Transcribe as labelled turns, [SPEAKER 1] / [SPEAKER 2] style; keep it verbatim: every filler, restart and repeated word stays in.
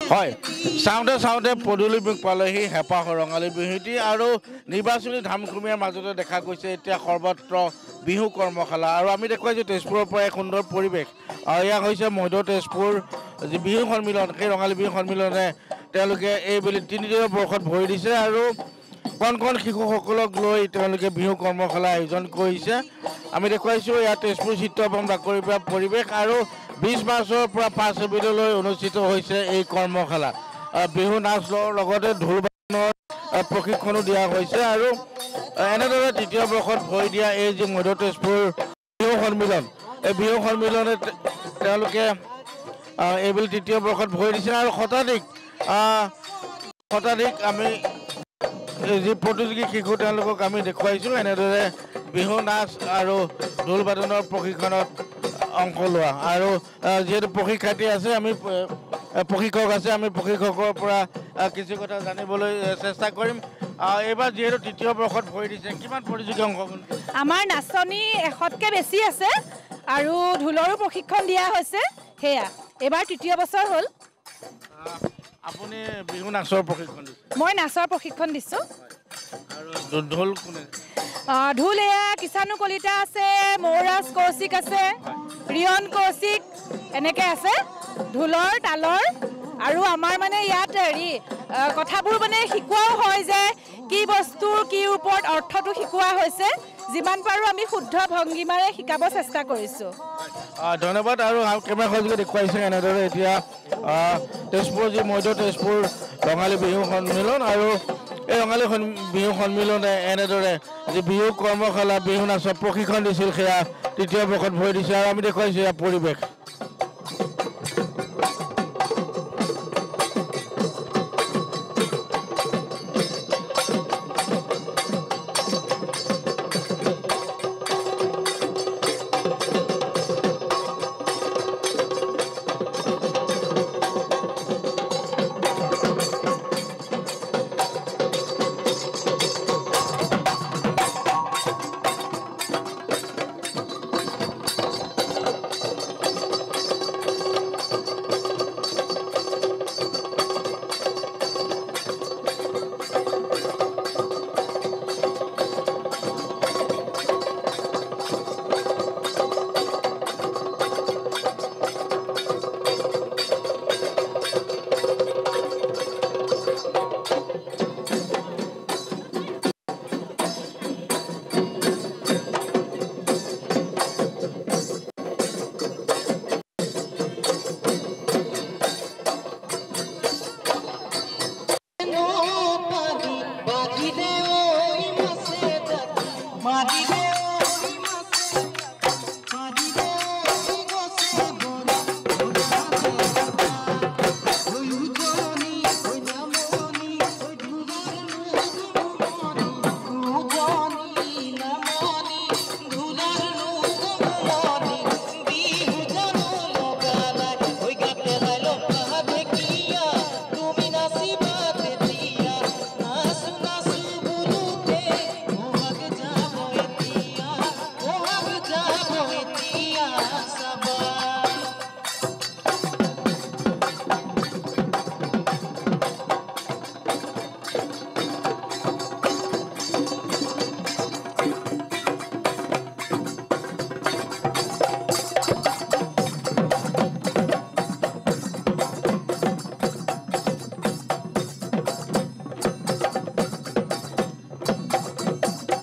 [SPEAKER 1] হয় চাওঁতে চাওঁতে পদূলি বিষ পালেহি হেঁপাহ ৰঙালী বিহুটি আৰু নিৰ্বাচনী ধামখুমীয়াৰ মাজতে দেখা গৈছে এতিয়া সৰ্বত্ৰ বিহু কৰ্মশালা আৰু আমি দেখুৱাইছোঁ তেজপুৰৰ পৰা এক সুন্দৰ পৰিৱেশ আৰু এয়া হৈছে মধ্য তেজপুৰ যি বিহু সন্মিলন সেই ৰঙালী বিহু সন্মিলনে তেওঁলোকে এইবুলি তিনিদিনৰ বৰ্ষত ভৰি দিছে আৰু কণ কণ শিশুসকলক লৈ তেওঁলোকে বিহু কৰ্মশালা আয়োজন কৰিছে আমি দেখুৱাইছোঁ ইয়াত তেজপুৰ চিত্ৰপম বাকৰিৰ পৰা পৰিৱেশ আৰু বিশ মাৰ্চৰ পৰা পাঁচ এপ্ৰিললৈ অনুষ্ঠিত হৈছে এই কৰ্মশালা বিহু নাচৰ লগতে ঢোল বাদনৰ প্ৰশিক্ষণো দিয়া হৈছে আৰু এনেদৰে তৃতীয় বৰ্ষত ভৰি দিয়া এই যি মধ্য তেজপুৰ বিহু সন্মিলন এই বিহু সন্মিলনে তেওঁলোকে এইবুলি তৃতীয় বৰ্ষত ভৰি দিছে আৰু শতাধিক শতাধিক আমি যি প্ৰতিযোগী শিশু তেওঁলোকক আমি দেখুৱাইছোঁ এনেদৰে বিহু নাচ আৰু ঢোল বাদনৰ প্ৰশিক্ষণত অংশ লোৱা আৰু যিহেতু প্ৰশিক্ষাৰ্থী আছে আমি প্ৰশিক্ষক আছে আমি প্ৰশিক্ষকৰ পৰা কিছু কথা জানিবলৈ চেষ্টা কৰিম এইবাৰ যিহেতু তৃতীয় বৰ্ষত ভৰি দিছে কিমান প্ৰতিযোগী অংশগ্ৰহণ
[SPEAKER 2] আমাৰ নাচনী এশতকৈ বেছি আছে আৰু ঢোলৰো প্ৰশিক্ষণ দিয়া হৈছে সেয়া এইবাৰ তৃতীয় বছৰ হ'ল
[SPEAKER 1] আপুনি বিহু নাচৰ প্ৰশিক্ষণ দিছে
[SPEAKER 2] মই নাচৰ প্ৰশিক্ষণ দিছোঁ
[SPEAKER 1] আৰু ঢোল কোনে
[SPEAKER 2] ঢোল এয়া কিষাণু কলিতা আছে মৌৰাজ কৌশিক আছে ৰিয়ন কৌশিক এনেকৈ আছে ঢোলৰ তালৰ আৰু আমাৰ মানে ইয়াত হেৰি কথাবোৰ মানে শিকোৱাও হয় যে কি বস্তুৰ কি ওপৰত অৰ্থটো শিকোৱা হৈছে যিমান পাৰোঁ আমি শুদ্ধ ভংগীমাৰে শিকাব চেষ্টা কৰিছোঁ
[SPEAKER 1] ধন্যবাদ আৰু কেমেৰা সহযোগে দেখুৱাইছে এনেদৰে এতিয়া তেজপুৰ যি মধ্য তেজপুৰ ৰঙালী বিহু সন্মিলন আৰু এই ৰঙালী বিহু সন্মিলনে এনেদৰে যি বিহু কৰ্মশালা বিহু নাচৰ প্ৰশিক্ষণ দিছিল সেয়া তৃতীয় বৰ্ষত ভৰি দিছে আৰু আমি দেখুৱাইছোঁ ইয়াৰ পৰিৱেশ